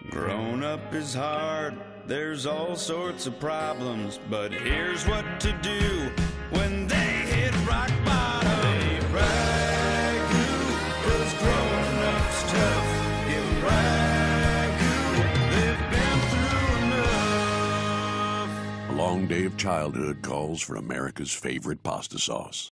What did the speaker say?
Grown up is hard, there's all sorts of problems, but here's what to do when they hit rock bottom. They ragoon, 'cause growing up's tough. Give ragoon, they've been through enough. A long day of childhood calls for America's favorite pasta sauce.